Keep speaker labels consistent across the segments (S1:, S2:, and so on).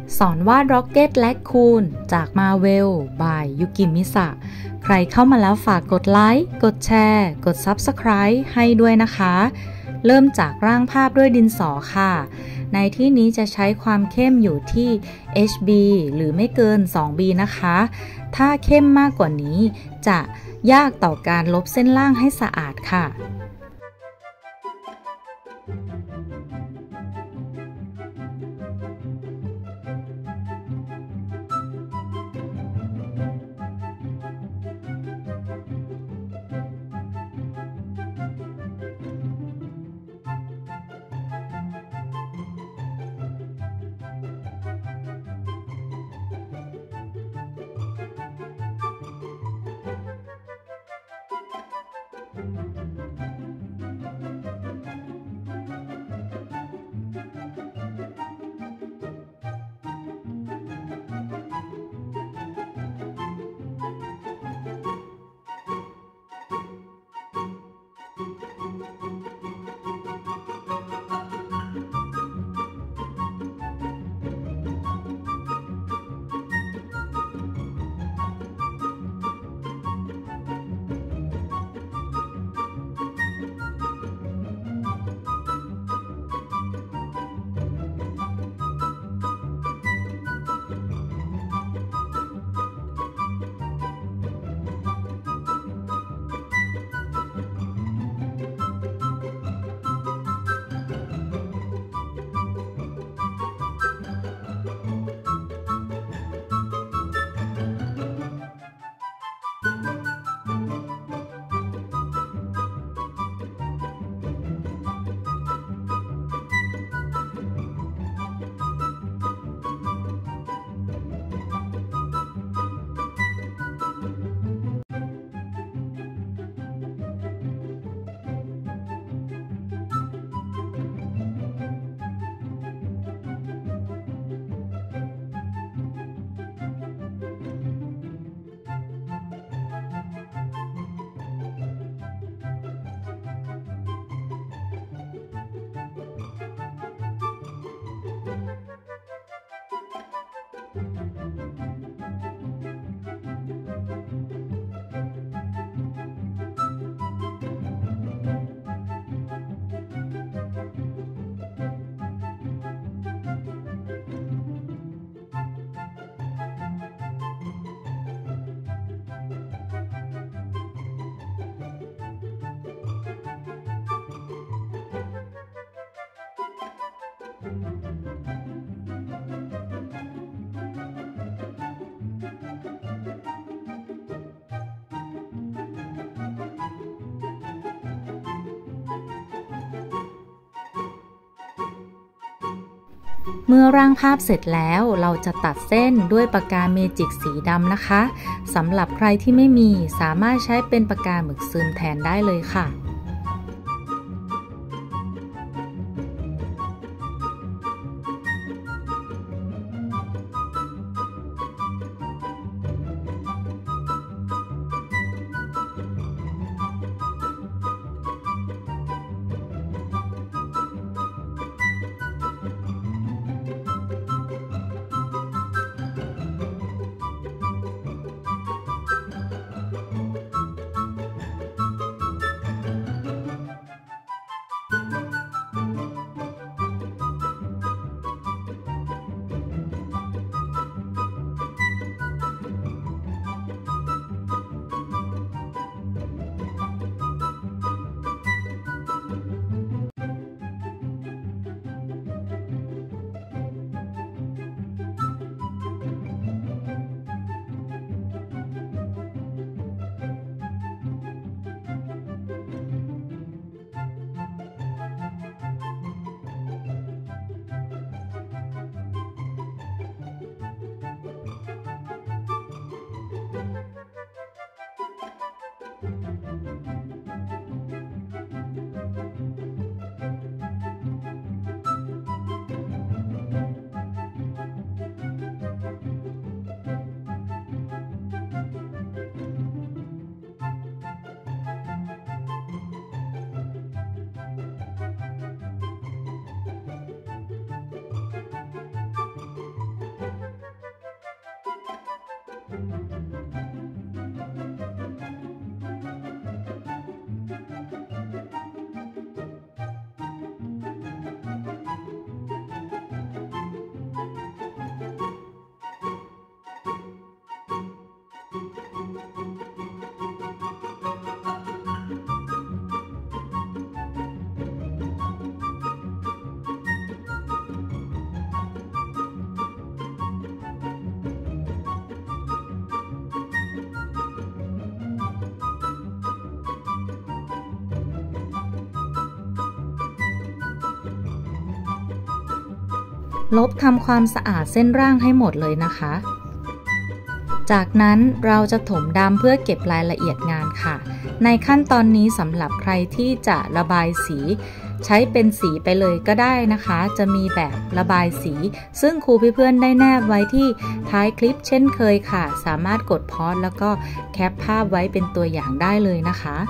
S1: สอนวาดร็อกเก็ตและคูนจากมาเวลบายยุกิมิสะใครเข้ามาแล้วฝากกดไลค์กดแชร์กด Subscribe ให้ด้วยนะคะเริ่มจากร่างภาพด้วยดินสอค่ะในที่นี้จะใช้ความเข้มอยู่ที่ HB หรือไม่เกิน 2B นะคะถ้าเข้มมากกว่านี้จะยากต่อการลบเส้นล่างให้สะอาดค่ะเมื่อร่างภาพเสร็จแล้วเราจะตัดเส้นด้วยปากกาเมจิกสีดำนะคะสำหรับใครที่ไม่มีสามารถใช้เป็นปากกาหมึกซึมแทนได้เลยค่ะลบทำความสะอาดเส้นร่างให้หมดเลยนะคะ จากนั้นเราจะถมดำเพื่อเก็บรายละเอียดงานค่ะ ในขั้นตอนนี้สำหรับใครที่จะระบายสีใช้เป็นสีไปเลยก็ได้นะคะ จะมีแบบระบายสีซึ่งครูเพื่อนๆได้แนบไว้ที่ท้ายคลิปเช่นเคยค่ะ สามารถกดพอสแล้วก็แคปภาพไว้เป็นตัวอย่างได้เลยนะคะ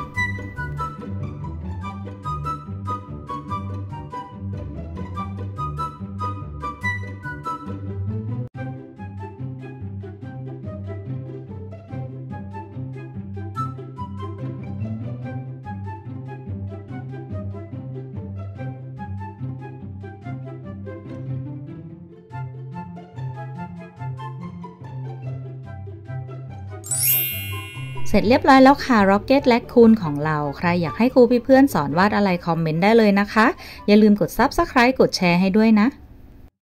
S1: เสร็จเรียบร้อยแล้วค่ะ Rocket Raccoon ของเราใครอยากให้ครูเพื่อนๆสอนวาดอะไรคอมเมนต์ได้เลยนะคะอย่าลืมกด Subscribe กดแชร์ให้ด้วยนะ